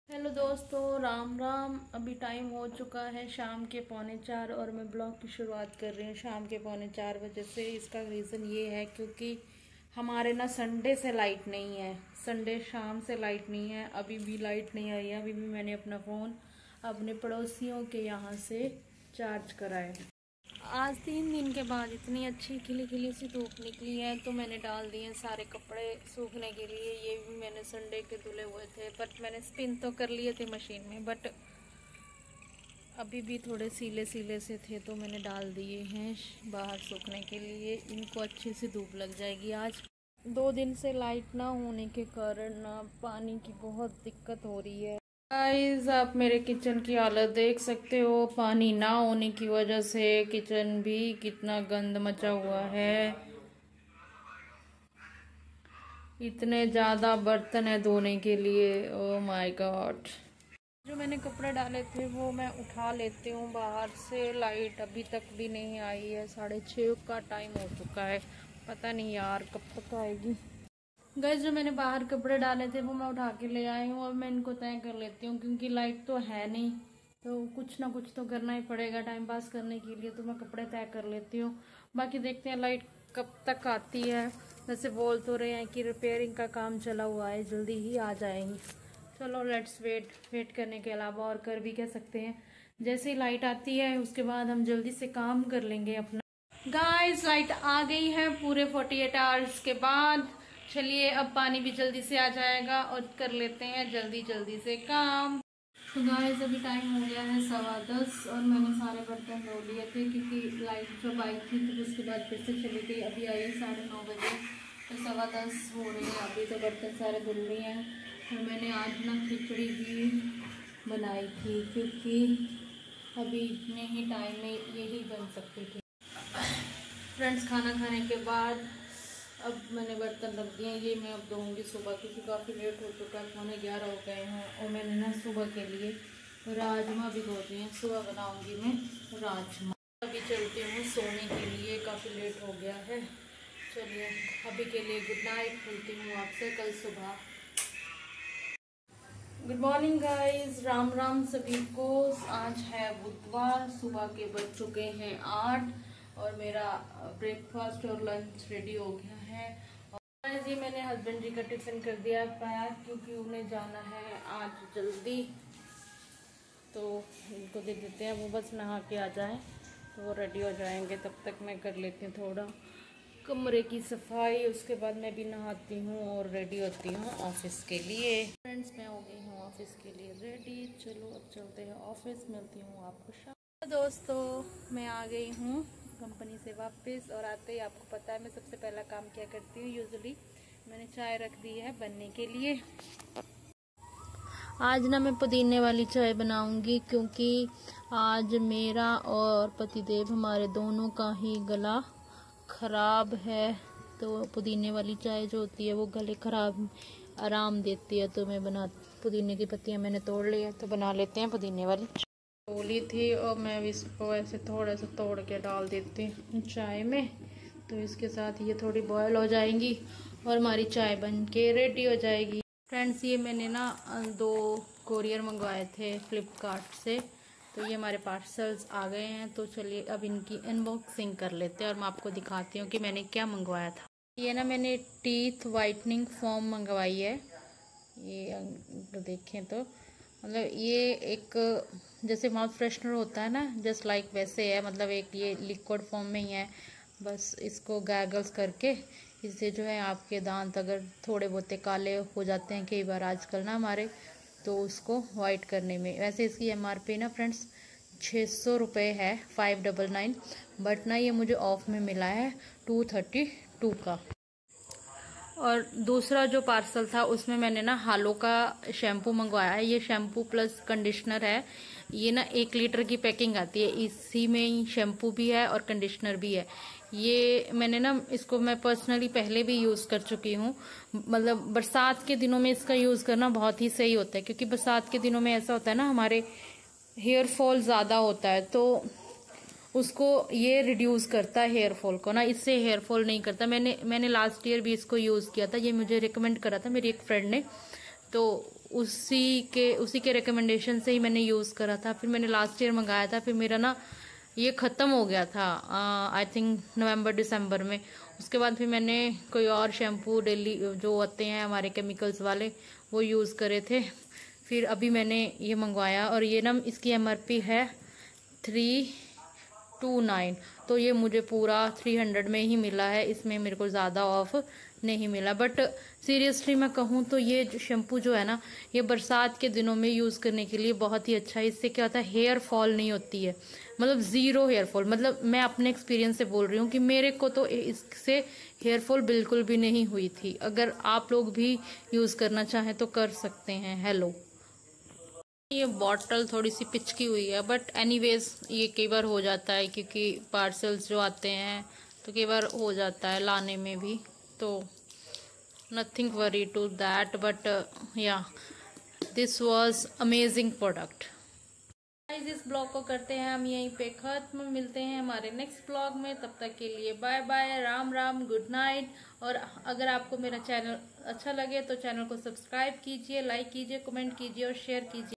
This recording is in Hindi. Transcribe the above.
हेलो दोस्तों, राम राम। अभी टाइम हो चुका है शाम के 3:45 और मैं ब्लॉग की शुरुआत कर रही हूँ शाम के 3:45 से। इसका रीज़न ये है क्योंकि हमारे ना संडे से लाइट नहीं है, संडे शाम से लाइट नहीं है। अभी भी लाइट नहीं आई है। अभी भी मैंने अपना फ़ोन अपने पड़ोसियों के यहाँ से चार्ज कराया। आज 3 दिन के बाद इतनी अच्छी खिली खिली सी धूप निकली है तो मैंने डाल दिए सारे कपड़े सूखने के लिए। ये भी मैंने संडे के धुले हुए थे, बट मैंने स्पिन तो कर लिए थे मशीन में, बट अभी भी थोड़े सीले सीले से थे तो मैंने डाल दिए हैं बाहर सूखने के लिए। इनको अच्छी सी धूप लग जाएगी। आज 2 दिन से लाइट ना होने के कारण ना पानी की बहुत दिक्कत हो रही है। गाइस, आप मेरे किचन की हालत देख सकते हो। पानी ना होने की वजह से किचन भी कितना गंद मचा हुआ है। इतने ज्यादा बर्तन है धोने के लिए। Oh my God. जो मैंने कपड़े डाले थे वो मैं उठा लेती हूँ बाहर से। लाइट अभी तक भी नहीं आई है। 6:30 का टाइम हो चुका है। पता नहीं यार कब तक आएगी। गाइस, जो मैंने बाहर कपड़े डाले थे वो मैं उठा के ले आई हूँ। अब मैं इनको तय कर लेती हूँ क्योंकि लाइट तो है नहीं, तो कुछ ना कुछ तो करना ही पड़ेगा टाइम पास करने के लिए। तो मैं कपड़े तय कर लेती हूँ। बाकी देखते हैं लाइट कब तक आती है। वैसे बोल तो रहे हैं कि रिपेयरिंग का काम चला हुआ है, जल्दी ही आ जाएंगी। चलो लेट्स वेट करने के अलावा और कर भी कह सकते हैं। जैसे ही लाइट आती है उसके बाद हम जल्दी से काम कर लेंगे अपना। गाइस, लाइट आ गई है पूरे 48 आवर्स के बाद। चलिए अब पानी भी जल्दी से आ जाएगा और कर लेते हैं जल्दी से काम। तो गाइस, अभी टाइम हो गया है 10:15 और मैंने सारे बर्तन धो लिए थे क्योंकि लाइट जब आई थी तो उसके बाद फिर से चली गई। अभी आई है 9:30 बजे, तो 10:15 हो रही है। अभी तो बर्तन सारे धुल रहे हैं। और मैंने आज ना खिचड़ी भी बनाई थी क्योंकि अभी इतने ही टाइम में यही बन सकती थी। फ्रेंड्स, खाना खाने के बाद अब मैंने बर्तन रख दिए। ये मैं अब धोऊंगी सुबह क्योंकि काफ़ी लेट हो चुका है, 11:15 हो गए हैं। और मैंने ना सुबह के लिए राजमा भिगो दिए हैं। सुबह बनाऊंगी मैं राजमा। अभी चलती हूँ सोने के लिए, काफ़ी लेट हो गया है। चलिए अभी के लिए गुड नाइट, मिलती हूँ आपसे कल सुबह। Good morning guys, Ram Ram सभी को। आज है बुधवार, सुबह के बज चुके हैं 8 और मेरा ब्रेकफास्ट और लंच रेडी हो गया है। और ये मैंने हस्बैंड जी का टिफिन कर दिया पैक क्योंकि उन्हें जाना है आज जल्दी, तो इनको दे देते हैं। वो बस नहा के आ जाए तो वो रेडी हो जाएंगे। तब तक मैं कर लेती हूँ थोड़ा कमरे की सफाई। उसके बाद मैं भी नहाती हूँ और रेडी होती हूँ ऑफिस के लिए। फ्रेंड्स, मैं हो गई हूँ ऑफिस के लिए रेडी। चलो अब चलते हैं ऑफिस, मिलती हूँ आपको शाम। दोस्तों, मैं आ गई हूँ कंपनी से वापस और आते ही आपको पता है मैं सबसे पहला काम क्या करती हूँ। यूजुअली मैंने चाय रख दी है बनने के लिए। आज ना मैं पुदीने वाली चाय बनाऊंगी क्योंकि आज मेरा और पतिदेव हमारे दोनों का ही गला खराब है। तो पुदीने वाली चाय जो होती है वो गले खराब आराम देती है। तो मैं पुदीने की पत्तियां मैंने तोड़ ली है तो बना लेते हैं पुदीने वाली। तोड़ी थी और मैं इसको ऐसे थोड़ा सा तोड़ के डाल देती हूँ चाय में, तो इसके साथ ये थोड़ी बॉयल हो जाएंगी और हमारी चाय बन के रेडी हो जाएगी। फ्रेंड्स, ये मैंने ना 2 कोरियर मंगवाए थे फ्लिपकार्ट से, तो ये हमारे पार्सल्स आ गए हैं। तो चलिए अब इनकी अनबॉक्सिंग कर लेते हैं और मैं आपको दिखाती हूँ कि मैंने क्या मंगवाया था। ये ना मैंने टीथ वाइटनिंग फोम मंगवाई है। ये देखें तो मतलब ये एक जैसे माउथ फ्रेशनर होता है ना, जस्ट लाइक वैसे है। मतलब एक ये लिक्विड फॉर्म में ही है। बस इसको गैगल्स करके इससे जो है आपके दांत अगर थोड़े बहुत काले हो जाते हैं कई बार आजकल ना हमारे, तो उसको वाइट करने में। वैसे इसकी MRP ना फ्रेंड्स 600 रुपये है, 599, बट ना ये मुझे ऑफ में मिला है 232 का। और दूसरा जो पार्सल था उसमें मैंने ना हालो का शैम्पू मंगवाया है। ये शैम्पू प्लस कंडीशनर है। ये ना 1 लीटर की पैकिंग आती है। इसी में ही शैम्पू भी है और कंडीशनर भी है। ये मैंने ना इसको मैं पर्सनली पहले भी यूज कर चुकी हूँ। मतलब बरसात के दिनों में इसका यूज करना बहुत ही सही होता है क्योंकि बरसात के दिनों में ऐसा होता है ना हमारे हेयर फॉल ज्यादा होता है, तो उसको ये रिड्यूस करता है हेयर फॉल को ना। इससे हेयर फॉल नहीं करता। मैंने लास्ट ईयर भी इसको यूज किया था। ये मुझे रिकमेंड करा था मेरी एक फ्रेंड ने, तो उसी के रिकमेंडेशन से ही मैंने यूज़ करा था। फिर मैंने लास्ट ईयर मंगाया था, फिर मेरा ना ये ख़त्म हो गया था आई थिंक नवंबर दिसंबर में। उसके बाद फिर मैंने कोई और शैम्पू डेली जो आते हैं हमारे केमिकल्स वाले वो यूज़ करे थे। फिर अभी मैंने ये मंगवाया और ये ना इसकी MRP है 329, तो ये मुझे पूरा 300 में ही मिला है, इसमें मेरे को ज़्यादा ऑफ नहीं मिला। बट सीरियसली मैं कहूँ तो ये शैम्पू जो है ना, ये बरसात के दिनों में यूज़ करने के लिए बहुत ही अच्छा है। इससे क्या होता है, हेयर फॉल नहीं होती है, मतलब ज़ीरो हेयर फॉल। मतलब मैं अपने एक्सपीरियंस से बोल रही हूँ कि मेरे को तो इससे हेयर फॉल बिल्कुल भी नहीं हुई थी। अगर आप लोग भी यूज़ करना चाहें तो कर सकते हैं। हेलो, ये बॉटल थोड़ी सी पिचकी हुई है, बट एनीवेज ये कई बार हो जाता है क्योंकि पार्सल्स जो आते हैं तो कई बार हो जाता है लाने में भी, तो nothing worry to that. But yeah this was amazing product. इस ब्लॉग को करते हैं हम यहीं पे खत्म, मिलते हैं हमारे नेक्स्ट ब्लॉग में। तब तक के लिए bye bye, Ram Ram, good night. और अगर आपको मेरा चैनल अच्छा लगे तो चैनल को सब्सक्राइब कीजिए, लाइक कीजिए, कमेंट कीजिए और शेयर कीजिए।